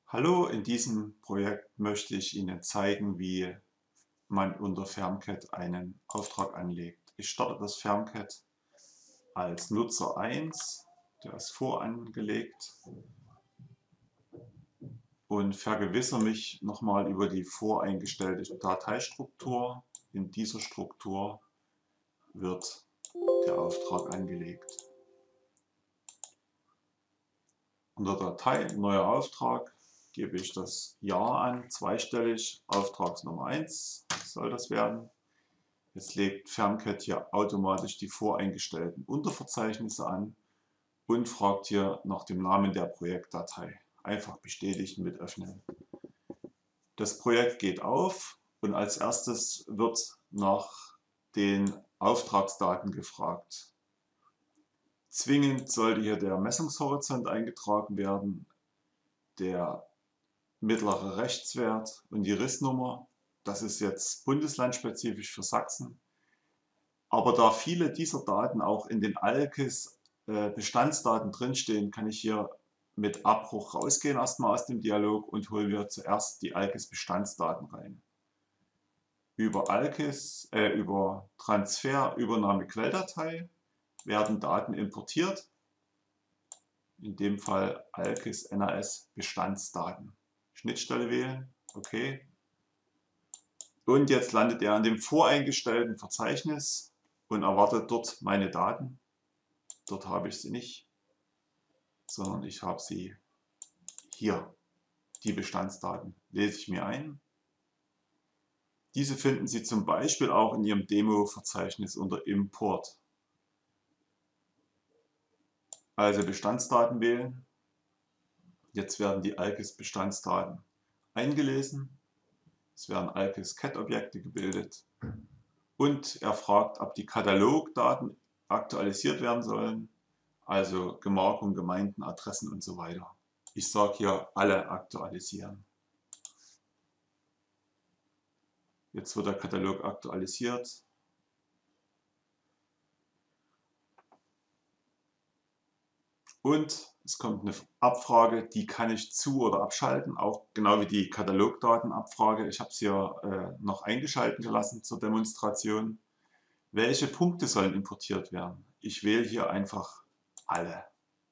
Hallo, in diesem Projekt möchte ich Ihnen zeigen, wie man unter FermCAD einen Auftrag anlegt. Ich starte das FermCAD als Nutzer 1, der ist vorangelegt, und vergewissere mich nochmal über die voreingestellte Dateistruktur. In dieser Struktur wird der Auftrag angelegt. Unter Datei neuer Auftrag gebe ich das Jahr an, zweistellig, Auftragsnummer 1 soll das werden. Jetzt legt FermCAD hier automatisch die voreingestellten Unterverzeichnisse an und fragt hier nach dem Namen der Projektdatei. Einfach bestätigen mit Öffnen. Das Projekt geht auf und als erstes wird nach den Auftragsdaten gefragt. Zwingend sollte hier der Messungshorizont eingetragen werden, der mittlere Rechtswert und die Rissnummer. Das ist jetzt bundeslandspezifisch für Sachsen. Aber da viele dieser Daten auch in den ALKIS Bestandsdaten drinstehen, kann ich hier mit Abbruch rausgehen erstmal aus dem Dialog und holen wir zuerst die ALKIS Bestandsdaten rein. Über ALKIS, über Transfer, Übernahme Quelldatei werden Daten importiert. In dem Fall ALKIS NAS Bestandsdaten. Schnittstelle wählen, okay. Und jetzt landet er in dem voreingestellten Verzeichnis und erwartet dort meine Daten. Dort habe ich sie nicht, sondern ich habe sie hier. Die Bestandsdaten lese ich mir ein. Diese finden Sie zum Beispiel auch in Ihrem Demo-Verzeichnis unter Import. Also Bestandsdaten wählen. Jetzt werden die ALKIS Bestandsdaten eingelesen. Es werden ALKIS CAD-Objekte gebildet. Und er fragt, ob die Katalogdaten aktualisiert werden sollen. Also Gemarkung, Gemeinden, Adressen und so weiter. Ich sage hier alle aktualisieren. Jetzt wird der Katalog aktualisiert. Und es kommt eine Abfrage, die kann ich zu- oder abschalten, auch genau wie die Katalogdatenabfrage. Ich habe es hier noch eingeschalten gelassen zur Demonstration. Welche Punkte sollen importiert werden? Ich wähle hier einfach alle.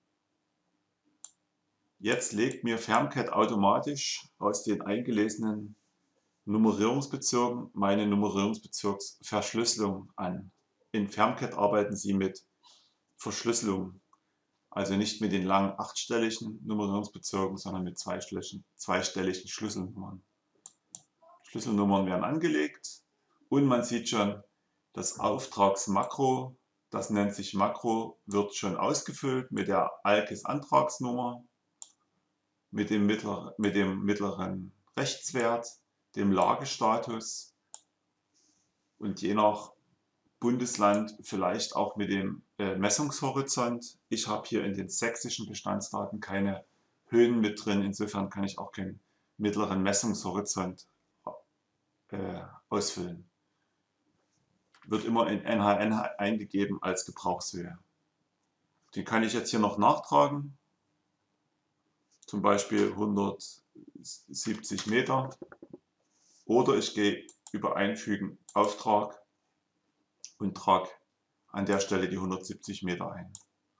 Jetzt legt mir FermCAD automatisch aus den eingelesenen Nummerierungsbezirken meine Nummerierungsbezirksverschlüsselung an. In FermCAD arbeiten Sie mit Verschlüsselung, also nicht mit den langen achtstelligen Nummerierungsbezirken, sondern mit zweistelligen Schlüsselnummern. Schlüsselnummern werden angelegt und man sieht schon, das Auftragsmakro, das nennt sich Makro, wird schon ausgefüllt mit der ALKIS-Antragsnummer, mit dem mittleren Rechtswert, dem Lagestatus und je nach Bundesland vielleicht auch mit dem Messungshorizont. Ich habe hier in den sächsischen Bestandsdaten keine Höhen mit drin, insofern kann ich auch keinen mittleren Messungshorizont ausfüllen. Wird immer in NHN eingegeben als Gebrauchshöhe. Den kann ich jetzt hier noch nachtragen, zum Beispiel 170 Meter, oder ich gehe über Einfügen Auftrag und trage an der Stelle die 170 Meter ein.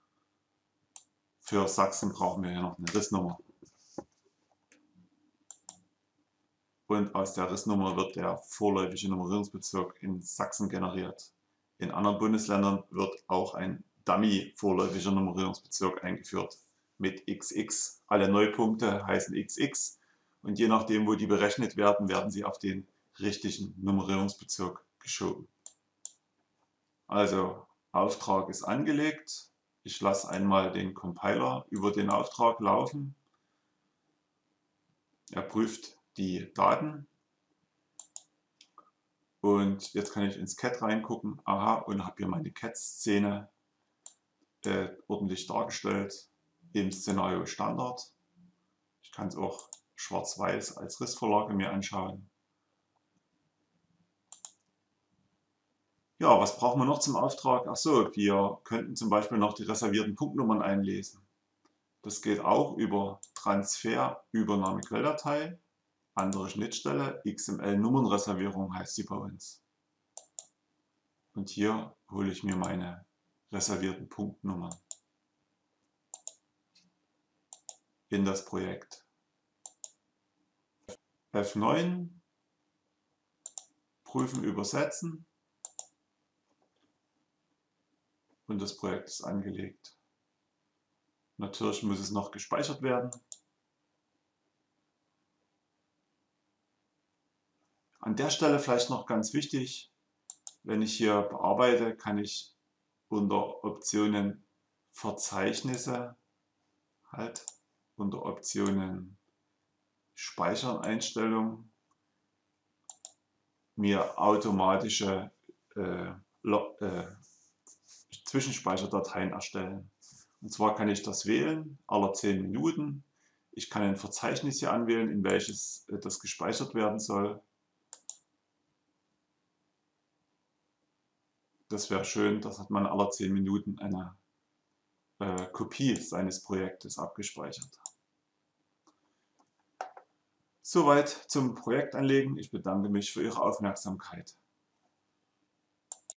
Für Sachsen brauchen wir hier noch eine Rissnummer. Und aus der Rissnummer wird der vorläufige Nummerierungsbezirk in Sachsen generiert. In anderen Bundesländern wird auch ein Dummy vorläufiger Nummerierungsbezirk eingeführt mit XX. Alle Neupunkte heißen XX und je nachdem, wo die berechnet werden, werden sie auf den richtigen Nummerierungsbezirk geschoben. Also Auftrag ist angelegt. Ich lasse einmal den Compiler über den Auftrag laufen. Er prüft die Daten. Und jetzt kann ich ins CAD reingucken. Aha, und habe hier meine CAD-Szene ordentlich dargestellt im Szenario Standard. Ich kann es auch schwarz-weiß als Rissvorlage mir anschauen. Ja, was brauchen wir noch zum Auftrag? Achso, wir könnten zum Beispiel noch die reservierten Punktnummern einlesen. Das geht auch über Transfer, Übernahme Quelldatei, andere Schnittstelle, XML-Nummernreservierung heißt die bei uns. Und hier hole ich mir meine reservierten Punktnummern in das Projekt. F9, prüfen, übersetzen und das Projekt ist angelegt. Natürlich muss es noch gespeichert werden. An der Stelle vielleicht noch ganz wichtig, wenn ich hier bearbeite, kann ich unter Optionen Verzeichnisse, unter Optionen Speichern Einstellungen, mir automatische Zwischenspeicherdateien erstellen. Und zwar kann ich das wählen, alle 10 Minuten. Ich kann ein Verzeichnis hier anwählen, in welches das gespeichert werden soll. Das wäre schön, das hat man alle 10 Minuten eine Kopie seines Projektes abgespeichert. Soweit zum Projekt anlegen. Ich bedanke mich für Ihre Aufmerksamkeit.